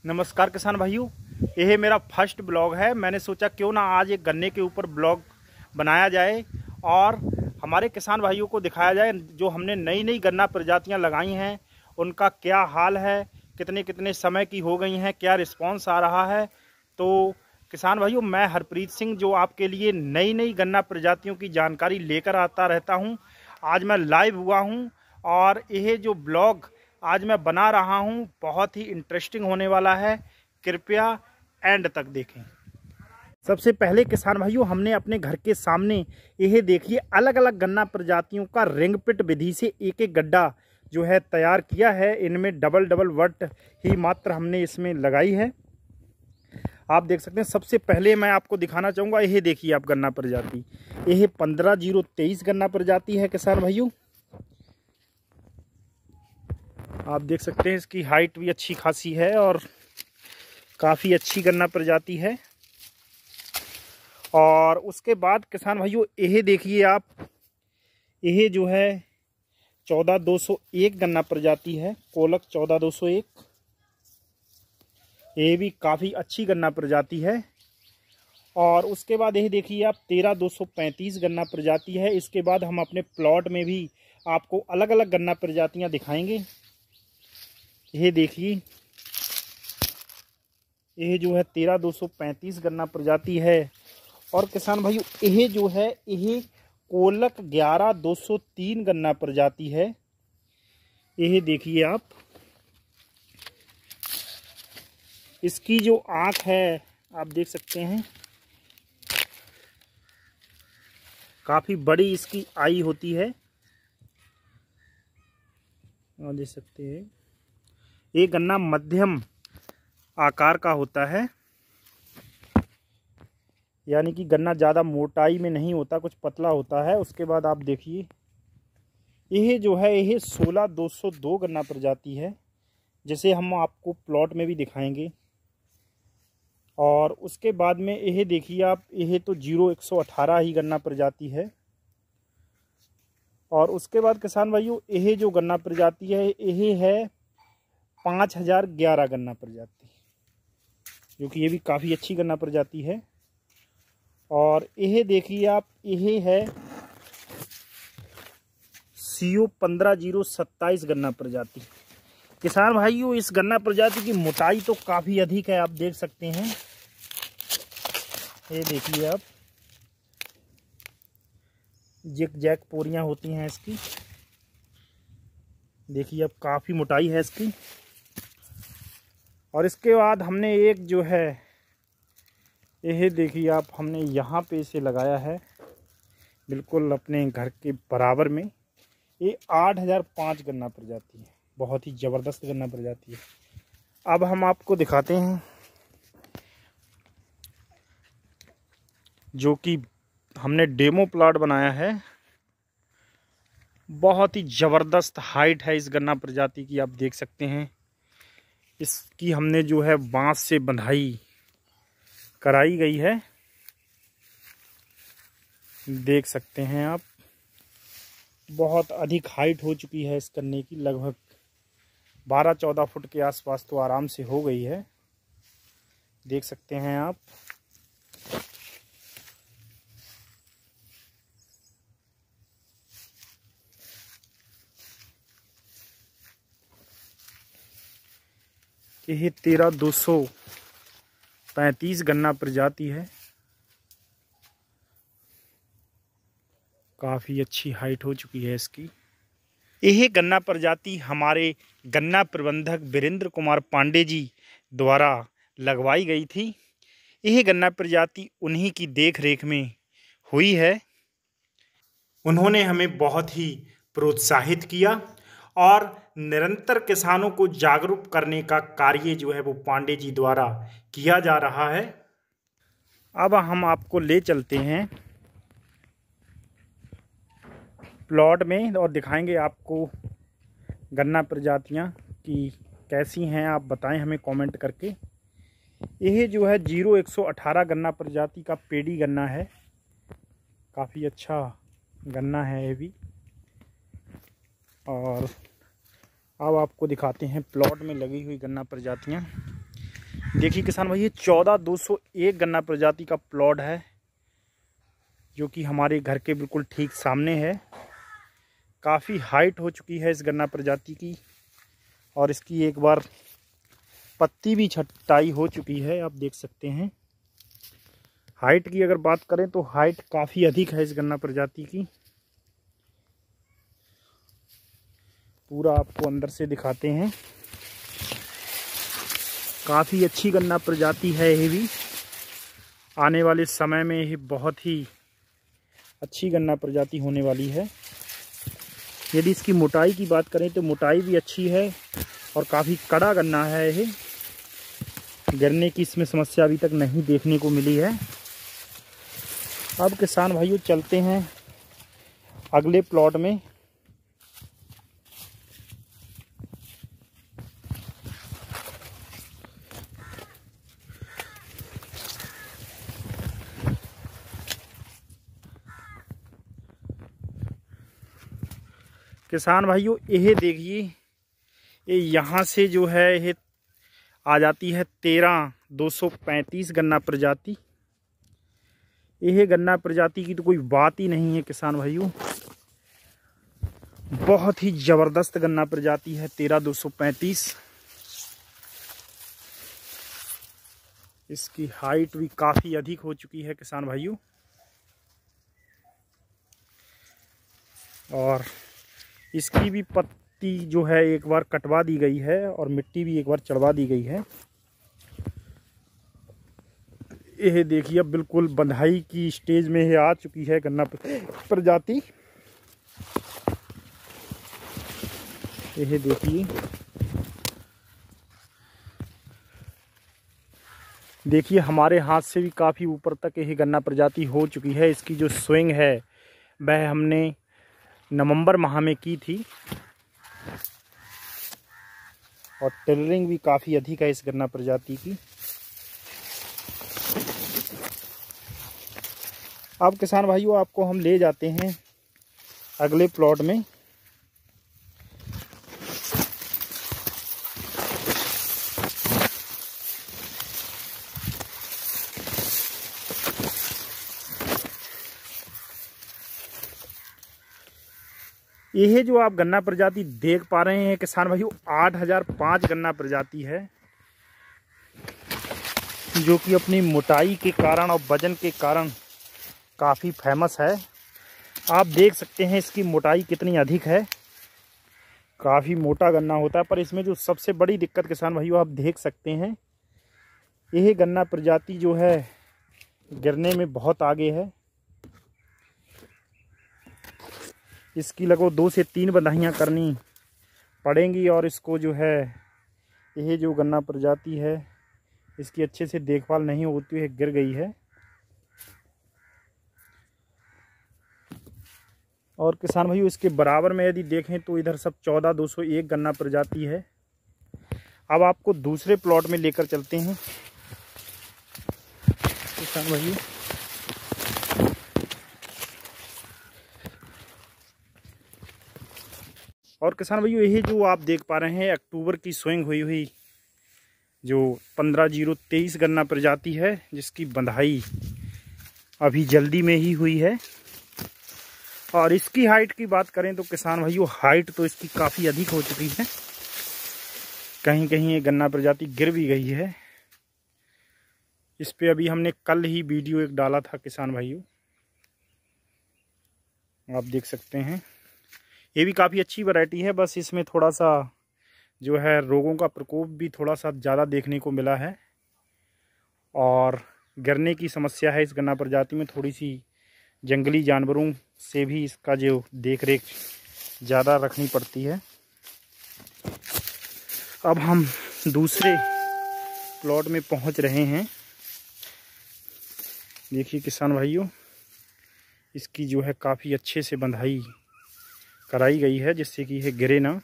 नमस्कार किसान भाइयों, यह मेरा फर्स्ट ब्लॉग है। मैंने सोचा क्यों ना आज एक गन्ने के ऊपर ब्लॉग बनाया जाए और हमारे किसान भाइयों को दिखाया जाए जो हमने नई नई गन्ना प्रजातियां लगाई हैं, उनका क्या हाल है, कितने कितने समय की हो गई हैं, क्या रिस्पांस आ रहा है। तो किसान भाइयों, मैं हरप्रीत सिंह जो आपके लिए नई नई गन्ना प्रजातियों की जानकारी लेकर आता रहता हूं। आज मैं लाइव हुआ हूं और यह जो ब्लॉग आज मैं बना रहा हूं बहुत ही इंटरेस्टिंग होने वाला है। कृपया एंड तक देखें। सबसे पहले किसान भाइयों, हमने अपने घर के सामने यह देखिए अलग अलग गन्ना प्रजातियों का रिंग पिट विधि से एक एक गड्ढा जो है तैयार किया है। इनमें डबल डबल वट ही मात्र हमने इसमें लगाई है। आप देख सकते हैं। सबसे पहले मैं आपको दिखाना चाहूँगा, यह देखिए आप गन्ना प्रजाति, यह 15023 गन्ना प्रजाति है किसान भाइयों। आप देख सकते हैं इसकी हाइट भी अच्छी खासी है और काफ़ी अच्छी गन्ना प्रजाति है। और उसके बाद किसान भाइयों यह देखिए आप, यह जो है 14201 गन्ना प्रजाति है, कोलक 14201। ये भी काफ़ी अच्छी गन्ना प्रजाति है। और उसके बाद यह देखिए आप 13235 गन्ना प्रजाति है। इसके बाद हम अपने प्लॉट में भी आपको अलग अलग गन्ना प्रजातियां दिखाएंगे। यह देखिए, यह जो है 13235 गन्ना प्रजाति है। और किसान भाइयों यह जो है यह कोलक 11203 गन्ना प्रजाति है। यह देखिए आप, इसकी जो आँख है आप देख सकते हैं, काफ़ी बड़ी इसकी आई होती है। आप देख सकते हैं ये गन्ना मध्यम आकार का होता है, यानी कि गन्ना ज़्यादा मोटाई में नहीं होता, कुछ पतला होता है। उसके बाद आप देखिए यह जो है यह 16202 गन्ना प्रजाति है, जैसे हम आपको प्लॉट में भी दिखाएंगे। और उसके बाद में यह देखिए आप, यह तो 0118 ही गन्ना प्रजाति है। और उसके बाद किसान भाइयों यह जो गन्ना प्रजाति है यह है 5011 गन्ना प्रजाति, जो कि ये भी काफ़ी अच्छी गन्ना प्रजाति है। और यह देखिए आप, यह है CO 15027 गन्ना प्रजाति। किसान भाइयों इस गन्ना प्रजाति की मोटाई तो काफ़ी अधिक है, आप देख सकते हैं। ये देखिए आप, जिग जैग पोरियां होती हैं इसकी, देखिए अब काफ़ी मोटाई है इसकी। और इसके बाद हमने एक जो है यह देखिए आप, हमने यहाँ पे इसे लगाया है बिल्कुल अपने घर के बराबर में। ये 8005 गन्ना प्रजाति है, बहुत ही ज़बरदस्त गन्ना प्रजाति है। अब हम आपको दिखाते हैं जो कि हमने डेमो प्लॉट बनाया है। बहुत ही ज़बरदस्त हाइट है इस गन्ना प्रजाति की, आप देख सकते हैं। इसकी हमने जो है बांस से बंधाई कराई गई है, देख सकते हैं आप। बहुत अधिक हाइट हो चुकी है इस गन्ने की, लगभग 12-14 फुट के आसपास तो आराम से हो गई है, देख सकते हैं आप। यह 13235 गन्ना प्रजाति है, काफ़ी अच्छी हाइट हो चुकी है इसकी। यह गन्ना प्रजाति हमारे गन्ना प्रबंधक वीरेंद्र कुमार पांडे जी द्वारा लगवाई गई थी। यह गन्ना प्रजाति उन्हीं की देख रेख में हुई है। उन्होंने हमें बहुत ही प्रोत्साहित किया और निरंतर किसानों को जागरूक करने का कार्य जो है वो पांडे जी द्वारा किया जा रहा है। अब हम आपको ले चलते हैं प्लॉट में और दिखाएंगे आपको गन्ना प्रजातियां कि कैसी हैं। आप बताएं हमें कमेंट करके। यह जो है 0118 गन्ना प्रजाति का पेडी गन्ना है, काफ़ी अच्छा गन्ना है ये भी। और अब आपको दिखाते हैं प्लॉट में लगी हुई गन्ना प्रजातियां। देखिए किसान भाई, ये 14201 गन्ना प्रजाति का प्लॉट है जो कि हमारे घर के बिल्कुल ठीक सामने है। काफ़ी हाइट हो चुकी है इस गन्ना प्रजाति की और इसकी एक बार पत्ती भी छटाई हो चुकी है, आप देख सकते हैं। हाइट की अगर बात करें तो हाइट काफ़ी अधिक है इस गन्ना प्रजाति की। पूरा आपको अंदर से दिखाते हैं। काफ़ी अच्छी गन्ना प्रजाति है ये भी। आने वाले समय में ये बहुत ही अच्छी गन्ना प्रजाति होने वाली है। यदि इसकी मोटाई की बात करें तो मोटाई भी अच्छी है और काफ़ी कड़ा गन्ना है ये। गिरने की इसमें समस्या अभी तक नहीं देखने को मिली है। अब किसान भाइयों चलते हैं अगले प्लॉट में। किसान भाइयों ये देखिए, ये यहाँ से जो है ये आ जाती है 13235 गन्ना प्रजाति। यह गन्ना प्रजाति की तो कोई बात ही नहीं है किसान भाइयों। बहुत ही ज़बरदस्त गन्ना प्रजाति है 13235। इसकी हाइट भी काफ़ी अधिक हो चुकी है किसान भाइयों और इसकी भी पत्ती जो है एक बार कटवा दी गई है और मिट्टी भी एक बार चढ़वा दी गई है। यह देखिए अब बिल्कुल बंधाई की स्टेज में ये आ चुकी है गन्ना प्रजाति। यह देखिए हमारे हाथ से भी काफ़ी ऊपर तक यह गन्ना प्रजाति हो चुकी है। इसकी जो स्विंग है वह हमने नवंबर माह में की थी और टिलरिंग भी काफ़ी अधिक है इस गन्ना प्रजाति की। अब किसान भाइयों आपको हम ले जाते हैं अगले प्लॉट में। यह जो आप गन्ना प्रजाति देख पा रहे हैं किसान भाइयों 8005 गन्ना प्रजाति है जो कि अपनी मोटाई के कारण और वजन के कारण काफ़ी फेमस है। आप देख सकते हैं इसकी मोटाई कितनी अधिक है। काफ़ी मोटा गन्ना होता है, पर इसमें जो सबसे बड़ी दिक्कत किसान भाइयों आप देख सकते हैं, यह गन्ना प्रजाति जो है गिरने में बहुत आगे है। इसकी लगभग 2 से 3 बंधाइयाँ करनी पड़ेंगी और इसको जो है यह जो गन्ना प्रजाति है इसकी अच्छे से देखभाल नहीं होती है, गिर गई है। और किसान भाइयों इसके बराबर में यदि देखें तो इधर सब 14201 गन्ना प्रजाति है। अब आपको दूसरे प्लॉट में लेकर चलते हैं किसान भाइयों। और किसान भाइयों यही जो आप देख पा रहे हैं अक्टूबर की स्विंग हुई हुई जो 15023 गन्ना प्रजाति है, जिसकी बंधाई अभी जल्दी में ही हुई है। और इसकी हाइट की बात करें तो किसान भाइयों हाइट तो इसकी काफ़ी अधिक हो चुकी है। कहीं कहीं ये गन्ना प्रजाति गिर भी गई है। इस पे अभी हमने कल ही वीडियो एक डाला था किसान भाइयों, आप देख सकते हैं। ये भी काफ़ी अच्छी वैरायटी है, बस इसमें थोड़ा सा जो है रोगों का प्रकोप भी थोड़ा सा ज़्यादा देखने को मिला है और गिरने की समस्या है इस गन्ना प्रजाति में। थोड़ी सी जंगली जानवरों से भी इसका जो देख रेख ज़्यादा रखनी पड़ती है। अब हम दूसरे प्लॉट में पहुंच रहे हैं। देखिए किसान भाइयों इसकी जो है काफ़ी अच्छे से बंधाई कराई गई है जिससे कि यह गिरे ना।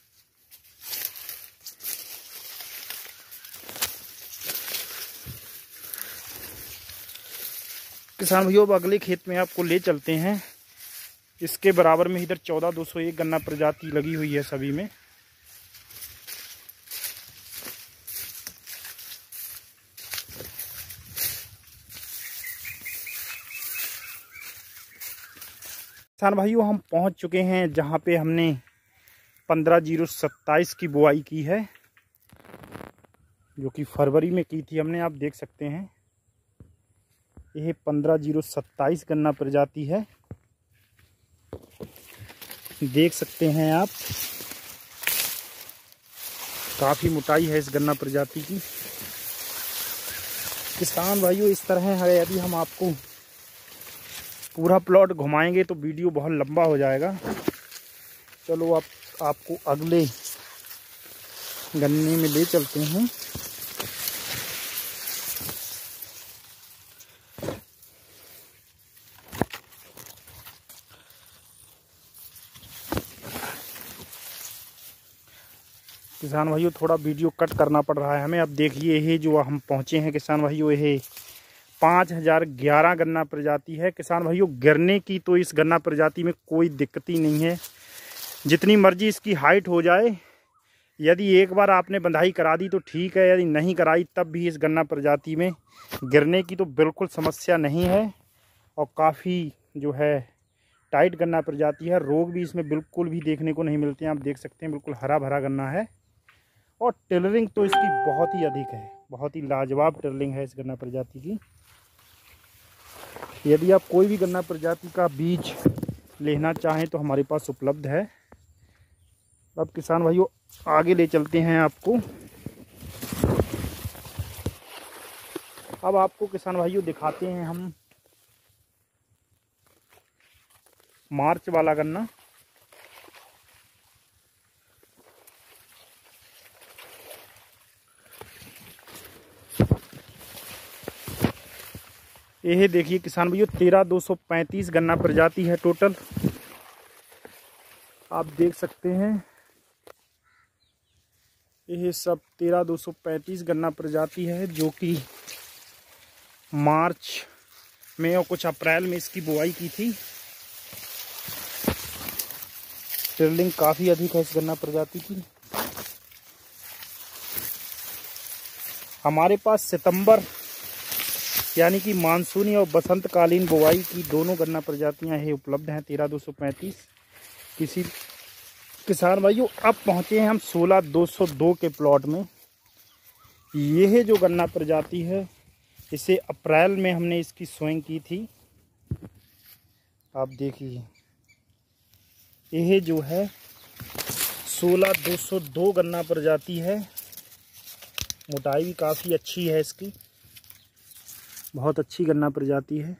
किसान भाइयों अब अगले खेत में आपको ले चलते हैं। इसके बराबर में इधर 14201 गन्ना प्रजाति लगी हुई है सभी में। किसान भाइयों हम पहुंच चुके हैं जहां पे हमने 15/0/27 की बुआई की है, जो कि फरवरी में की थी हमने। आप देख सकते हैं यह 15/0/27 गन्ना प्रजाति है। देख सकते हैं आप, काफ़ी मोटाई है इस गन्ना प्रजाति की। किसान भाइयों इस तरह है, यदि हम आपको पूरा प्लॉट घुमाएंगे तो वीडियो बहुत लंबा हो जाएगा। चलो आपको अगले गन्ने में ले चलते हैं। किसान भाइयों थोड़ा वीडियो कट करना पड़ रहा है हमें। अब देखिए ये जो हम पहुँचे हैं किसान भाइयों, ये 5011 गन्ना प्रजाति है। किसान भाइयों गिरने की तो इस गन्ना प्रजाति में कोई दिक्कत ही नहीं है, जितनी मर्जी इसकी हाइट हो जाए। यदि एक बार आपने बंधाई करा दी तो ठीक है, यदि नहीं कराई तब भी इस गन्ना प्रजाति में गिरने की तो बिल्कुल समस्या नहीं है। और काफ़ी जो है टाइट गन्ना प्रजाति है, रोग भी इसमें बिल्कुल भी देखने को नहीं मिलते हैं। आप देख सकते हैं बिल्कुल हरा भरा गन्ना है। और टिलरिंग तो इसकी बहुत ही अधिक है, बहुत ही लाजवाब टिलरिंग है इस गन्ना प्रजाति की। यदि आप कोई भी गन्ना प्रजाति का बीज लेना चाहें तो हमारे पास उपलब्ध है। अब किसान भाइयों आगे ले चलते हैं आपको। अब आपको किसान भाइयों दिखाते हैं हम मार्च वाला गन्ना। यह देखिए किसान भाइयों 13/235 गन्ना प्रजाति है टोटल। आप देख सकते हैं यह सब 13/235 गन्ना प्रजाति है, जो कि मार्च में और कुछ अप्रैल में इसकी बुआई की थी। टिलरिंग काफ़ी अधिक है इस गन्ना प्रजाति की। हमारे पास सितंबर यानी कि मानसूनी और बसंतकालीन बुआई की दोनों गन्ना प्रजातियां ये उपलब्ध हैं 13/235। किसी किसान भाइयों अब पहुंचे हैं हम 16/202 के प्लॉट में। यह जो गन्ना प्रजाति है इसे अप्रैल में हमने इसकी सोइंग की थी। आप देखिए यह जो है 16/202 गन्ना प्रजाति है। मोटाई भी काफ़ी अच्छी है इसकी, बहुत अच्छी गन्ना प्रजाति है।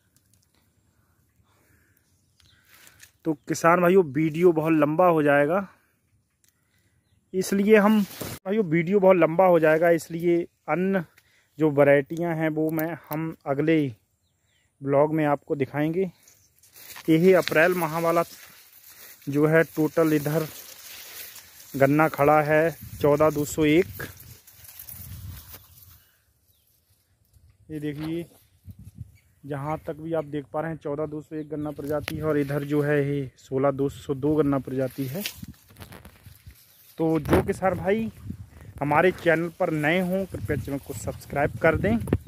तो किसान भाइयों वीडियो बहुत लंबा हो जाएगा, इसलिए अन्य जो वैरायटियां हैं वो हम अगले ब्लॉग में आपको दिखाएंगे। यही अप्रैल माह वाला जो है टोटल इधर गन्ना खड़ा है 14/201। ये देखिए जहाँ तक भी आप देख पा रहे हैं 14/201 गन्ना प्रजाति है, और इधर जो है ये 16/202 गन्ना प्रजाति है। तो जो किसान भाई हमारे चैनल पर नए हों कृपया चैनल को सब्सक्राइब कर दें।